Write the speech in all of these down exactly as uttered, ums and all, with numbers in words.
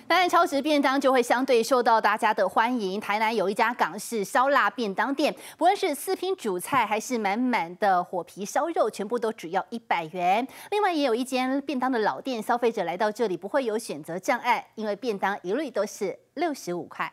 当然，超值便当就会相对受到大家的欢迎。台南有一家港式烧腊便当店，不论是四拼主菜还是满满的火皮烧肉，全部都只要一百元。另外，也有一间便当的老店，消费者来到这里不会有选择障碍，因为便当一律都是六十五块。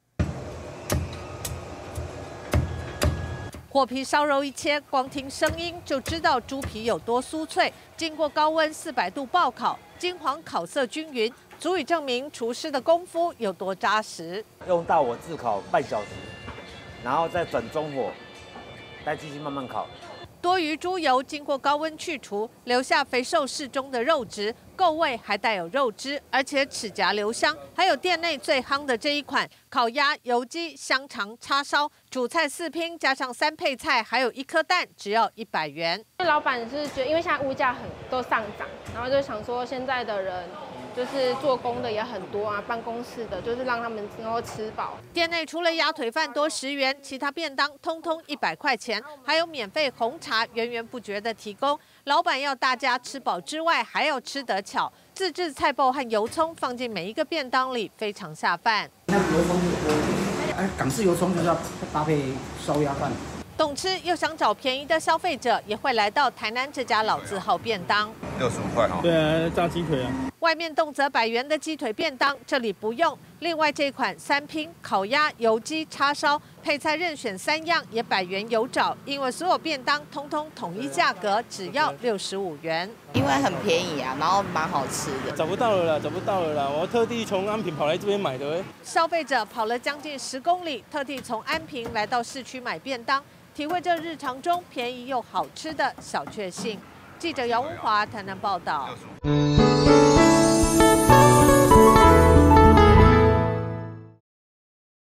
火皮烧肉一切，光听声音就知道猪皮有多酥脆。经过高温四百度爆烤，金黄烤色均匀，足以证明厨师的功夫有多扎实。 用大火炙烤半小时，然后再转中火，再继续慢慢烤。 多余猪油经过高温去除，留下肥瘦适中的肉质，够味还带有肉汁，而且齿颊留香。还有店内最夯的这一款烤鸭、油鸡、香肠、叉烧，主菜四拼加上三配菜，还有一颗蛋，只要一百元。 老板是觉得，因为现在物价很都上涨，然后就想说现在的人。 就是做工的也很多啊，办公室的，就是让他们能够吃饱。 店内除了鸭腿饭多十元，其他便当通通一百块钱，还有免费红茶源源不绝的提供。老板要大家吃饱之外，还要吃得巧，自制菜包和油葱放进每一个便当里，非常下饭。 那油葱就多一点，哎，港式油葱就是要搭配烧鸭饭。 懂吃又想找便宜的消费者，也会来到台南这家老字号便当， 六十五块哈。 对啊，炸鸡腿啊。 外面动辄百元的鸡腿便当，这里不用。另外这款三拼烤鸭、油鸡、叉烧，配菜任选三样，也百元有找。因为所有便当通通统一价格，只要六十五元。 因为很便宜啊，然后蛮好吃的。 找不到了啦，找不到了啦！我特地从安平跑来这边买的。 消费者跑了将近十公里，特地从安平来到市区买便当。 体会这日常中便宜又好吃的小确幸。记者姚文华台南报道。